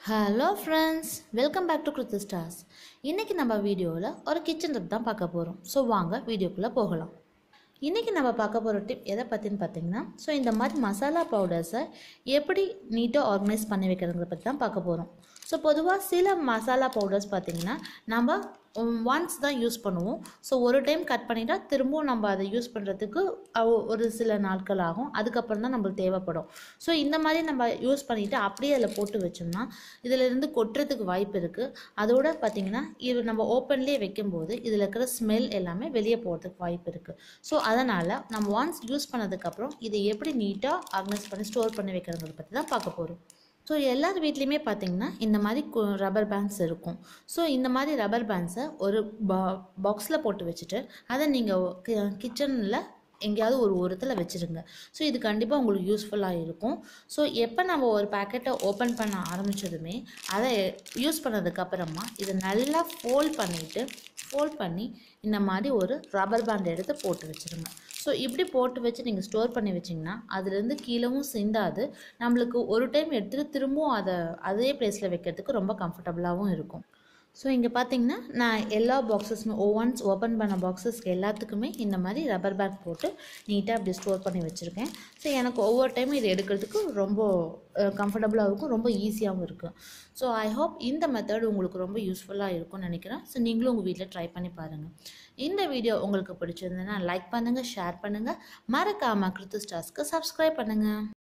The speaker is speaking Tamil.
Hello friends, welcome back to kirthu stars. இன்னைக்கு நம்ம வீடியோவில் ஒரு கிச்சன் டிப் தான் பார்க்க போகிறோம். ஸோ வாங்க வீடியோக்குள்ளே போகலாம். இன்றைக்கி நம்ம பார்க்க போகிற டிப் எதை பற்றின்னு பார்த்தீங்கன்னா, இந்த மாதிரி மசாலா பவுடர்ஸை எப்படி நீட்டாக ஆர்கனைஸ் பண்ணி வைக்கிறதுங்கிறத பற்றி தான் பார்க்க போகிறோம். பொதுவாக சில மசாலா பவுடர்ஸ் பார்த்திங்கன்னா நம்ம ஒன்ஸ் தான் யூஸ் பண்ணுவோம். ஒரு டைம் கட் பண்ணிட்டா திரும்பவும் நம்ம அதை யூஸ் பண்ணுறதுக்கு ஒரு சில நாட்கள் ஆகும். அதுக்கப்புறம் தான் நம்மளுக்கு தேவைப்படும். இந்த மாதிரி நம்ம யூஸ் பண்ணிவிட்டு அப்படியே அதில் போட்டு வச்சோம்னா இதிலிருந்து கொட்டுறதுக்கு வாய்ப்பு இருக்குது. அதோட பார்த்திங்கன்னா இது நம்ம ஓப்பன்லேயே வைக்கும்போது இதில் இருக்கிற ஸ்மெல் எல்லாமே வெளியே போகிறதுக்கு வாய்ப்பு இருக்குது. அதனால் நம்ம ஒன்ஸ் யூஸ் பண்ணதுக்கப்புறம் இதை எப்படி நீட்டாக ஆர்கனைஸ் பண்ணி ஸ்டோர் பண்ணி வைக்கிறத பற்றி தான் பார்க்க போகிறோம். எல்லார் வீட்லேயுமே பார்த்திங்கன்னா இந்த மாதிரி ரப்பர் பேண்ட்ஸ் இருக்கும். இந்த மாதிரி ரப்பர் பேண்ட்ஸை ஒரு பாக்ஸில் போட்டு வச்சுட்டு அதை நீங்கள் கிச்சனில் எங்கேயாவது ஒரு ஓரத்தில் வச்சுருங்க. இது கண்டிப்பாக உங்களுக்கு யூஸ்ஃபுல்லாக இருக்கும். எப்போ நம்ம ஒரு பேக்கெட்டை ஓப்பன் பண்ண ஆரம்பித்ததுமே அதை யூஸ் பண்ணதுக்கப்புறமா இதை நல்லா ஃபோல்ட் பண்ணி இந்த மாதிரி ஒரு ரப்பர் பேண்ட் எடுத்து போட்டு வச்சுருங்க. இப்படி போட்டு வச்சு நீங்கள் ஸ்டோர் பண்ணி வச்சிங்கன்னா அதுலேருந்து கீழவும் சிந்தாது. நம்மளுக்கு ஒரு டைம் எடுத்துகிட்டு திரும்பவும் அதே பிளேஸில் வைக்கிறதுக்கு ரொம்ப கம்ஃபர்டபுளாகவும் இருக்கும். இங்கே பார்த்தீங்கன்னா நான் எல்லா பாக்ஸஸுமே ஒன்ஸ் ஓப்பன் பண்ண பாக்ஸஸ்க்கு எல்லாத்துக்குமே இந்த மாதிரி ரப்பர் பேண்ட் போட்டு நீட்டாக அப்படி ஸ்டோர் பண்ணி வச்சுருக்கேன். எனக்கு ஒவ்வொரு டைமும் இது எடுக்கிறதுக்கு ரொம்ப கம்ஃபர்டபுளாக இருக்கும், ரொம்ப ஈஸியாகவும் இருக்கும். ஐ ஹோப் இந்த மெத்தட் உங்களுக்கு ரொம்ப யூஸ்ஃபுல்லாக இருக்கும்னு நினைக்கிறேன். நீங்களும் உங்கள் வீட்டில் ட்ரை பண்ணி பாருங்கள். இந்த வீடியோ உங்களுக்கு பிடிச்சிருந்ததுன்னா லைக் பண்ணுங்கள், ஷேர் பண்ணுங்கள், மறக்காமல் kirthu stars சப்ஸ்கிரைப் பண்ணுங்கள்.